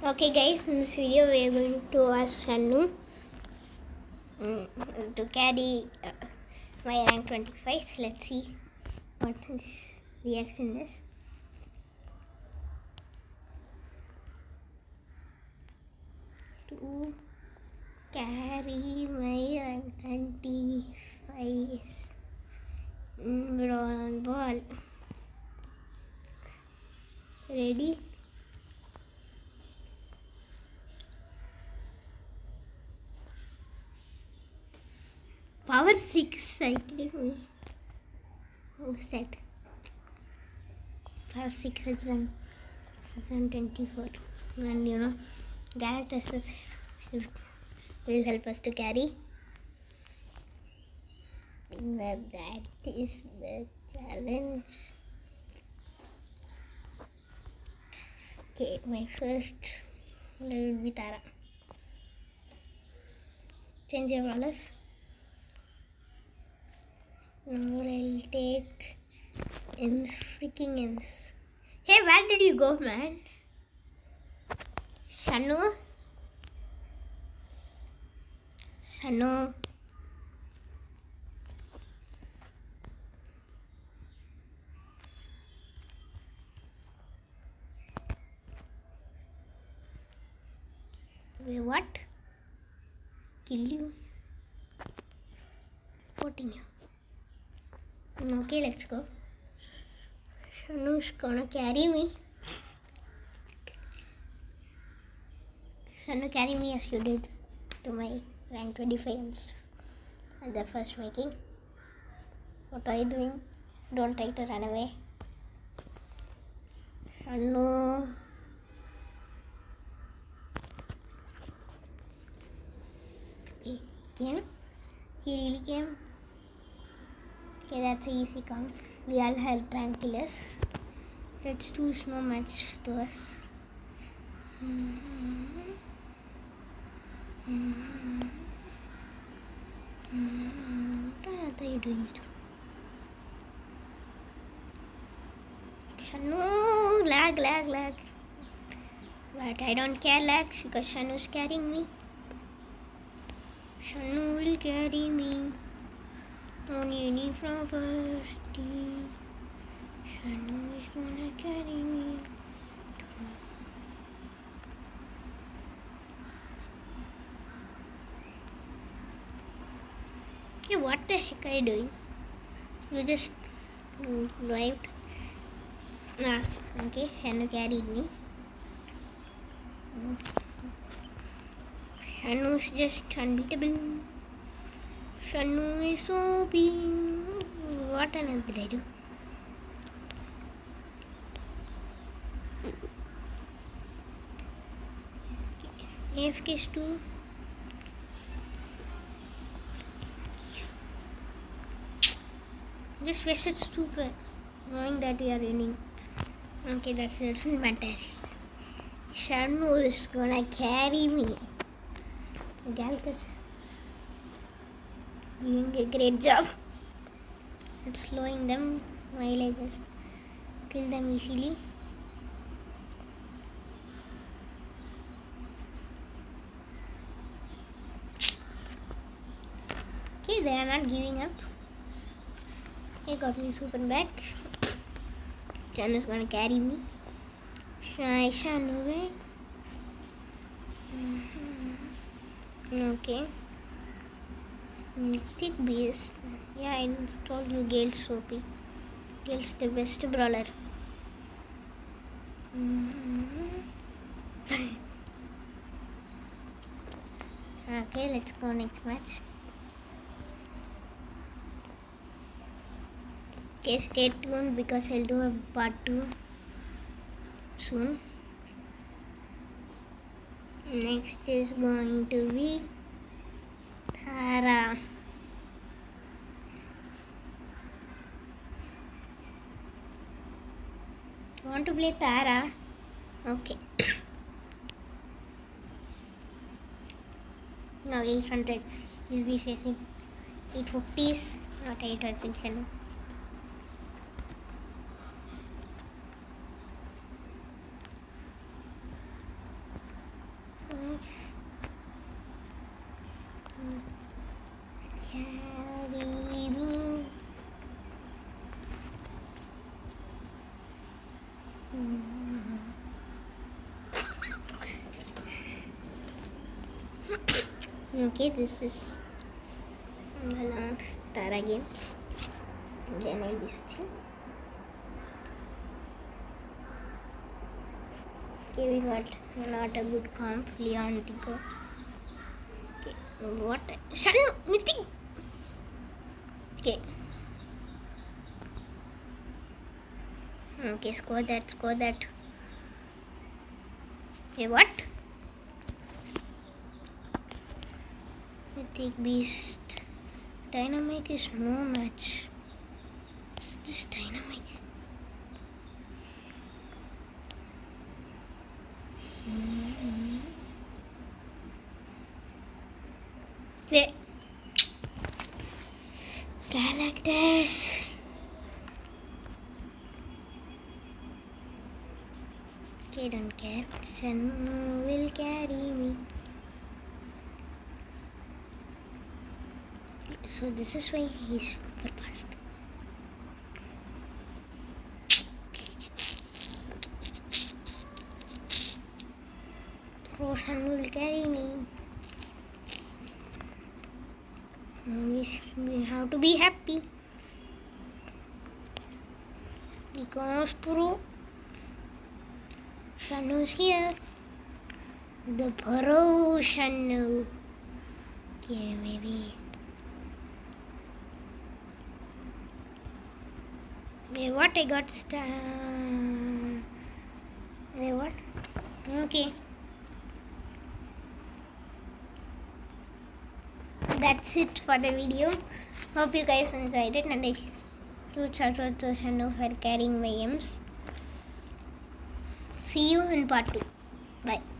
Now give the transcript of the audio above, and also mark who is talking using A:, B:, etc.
A: Okay guys, in this video we are going to ask Shanu to carry my rank 25. Let's see what his reaction is. To carry my rank 25 on ball. Ready? Power 6 I think. Who's that? Power 6 is 724. And you know, Galactus will help us to carry. But that is the challenge. Okay, my first will be Tara. Change your rollers. Now I'll take M's, freaking M's. Hey, where did you go, man? Shanu? Shanu? Wait, what? Kill you? Voting you. Okay, let's go. Shanu's gonna carry me. Shanu, carry me as you did to my rank 25 at the first making. What are you doing? Don't try to run away. Shanu. Okay, he came. He really came. Okay, that's an easy count. We all have rank killers. That's too so much to us. What are you doing? Shanu, lag. But I don't care lags because Shanu's carrying me. Shanu will carry me. On any from first team. Shanu is gonna carry me. Hey, what the heck are you doing? You just wiped. Okay, Shanu carried me. Shanu's just unbeatable. Shanu is so big. What on earth did I do? AFK is 2. Just wasted stupid. Knowing that we are winning. Okay, that doesn't matter. Shanu is gonna carry me. Galactus doing a great job at slowing them while I just kill them easily. Okay, they are not giving up. He got me super back. Shanu is gonna carry me. Shanu away. Okay. Mythic Beast. Yeah, I told you Gale's OP. Gale's the best brawler. Okay, let's go next match. Okay, stay tuned because I'll do a part 2 soon. Next is going to be Tara. Want to play Tara? Okay. Now 800s. You'll be facing 850s, not 800s. Carry me. Okay, this is gonna start again. Then I'll be switching. Okay, we got not a good comp. Leon Tico. Okay, what? Shanu Mythic. Okay. Okay, score that. Okay, what? Mythic Beast. Dynamic is no match. What's this Dynamic? Wait. Galactus. Okay, don't care. Shanu will carry me. So this is why he's super fast. Roshan will carry me. We have to be happy because Pro Shanu's here. The Pro Shanu. Okay, maybe. Wait, what? I got star. Wait, what? Okay. That's it for the video. Hope you guys enjoyed it, and huge shout out to Shanu for carrying my games. See you in part 2. Bye.